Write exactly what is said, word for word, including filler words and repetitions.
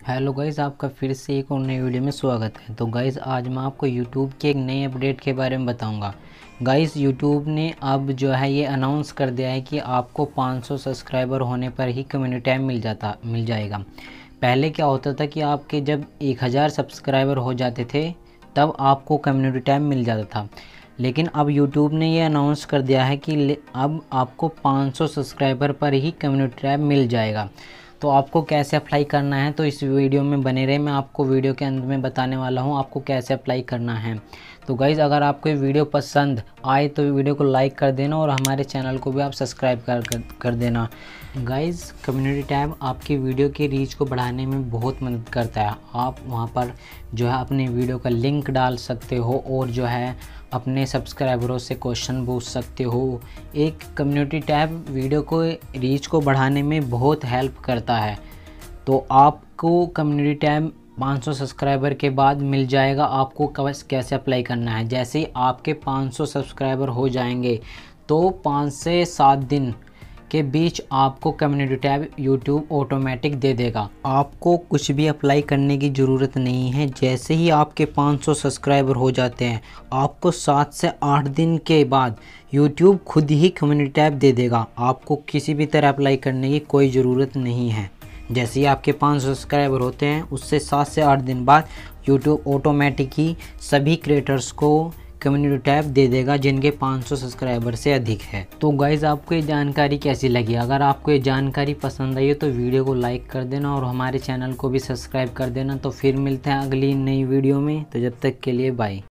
Hello guys, आपका फिर से एक और नई वीडियो में स्वागत है। तो गाइज़ आज मैं आपको यूट्यूब के एक नए अपडेट के बारे में बताऊंगा। गाइज़ यूट्यूब ने अब जो है ये अनाउंस कर दिया है कि आपको पाँच सौ सब्सक्राइबर होने पर ही कम्युनिटी टैब मिल जाता मिल जाएगा। पहले क्या होता था कि आपके जब एक हज़ार सब्सक्राइबर हो जाते थे तब आपको कम्युनिटी टैब मिल जाता था, लेकिन अब यूट्यूब ने ये अनाउंस कर दिया है कि अब आपको पाँच सौ सब्सक्राइबर पर ही कम्युनिटी टैब मिल जाएगा। तो आपको कैसे अप्लाई करना है, तो इस वीडियो में बने रहे। मैं आपको वीडियो के अंत में बताने वाला हूं आपको कैसे अप्लाई करना है। तो गाइज़ अगर आपको ये वीडियो पसंद आए तो वीडियो को लाइक कर देना और हमारे चैनल को भी आप सब्सक्राइब कर कर, कर देना। गाइज़ कम्युनिटी टैब आपकी वीडियो की रीच को बढ़ाने में बहुत मदद करता है। आप वहां पर जो है अपने वीडियो का लिंक डाल सकते हो और जो है अपने सब्सक्राइबरों से क्वेश्चन पूछ सकते हो। एक कम्युनिटी टैब वीडियो को रीच को बढ़ाने में बहुत हेल्प करता है। तो आपको कम्युनिटी टैब पाँच सौ सब्सक्राइबर के बाद मिल जाएगा। आपको कैसे अप्लाई करना है, जैसे ही आपके पाँच सौ सब्सक्राइबर हो जाएंगे तो पाँच से सात दिन के बीच आपको कम्युनिटी टैब यूट्यूब ऑटोमेटिक दे देगा। आपको कुछ भी अप्लाई करने की ज़रूरत नहीं है। जैसे ही आपके पाँच सौ सब्सक्राइबर हो जाते हैं आपको सात से आठ दिन के बाद यूट्यूब खुद ही कम्युनिटी टैब दे देगा। आपको किसी भी तरह अप्लाई करने की कोई ज़रूरत नहीं है। जैसे ही आपके पाँच सौ सब्सक्राइबर होते हैं उससे सात से आठ दिन बाद यूट्यूब ऑटोमेटिक ही सभी क्रिएटर्स को कम्युनिटी टैब दे देगा जिनके पाँच सौ सब्सक्राइबर से अधिक है। तो गाइज़ आपको ये जानकारी कैसी लगी? अगर आपको ये जानकारी पसंद आई हो तो वीडियो को लाइक कर देना और हमारे चैनल को भी सब्सक्राइब कर देना। तो फिर मिलते हैं अगली नई वीडियो में। तो जब तक के लिए बाय।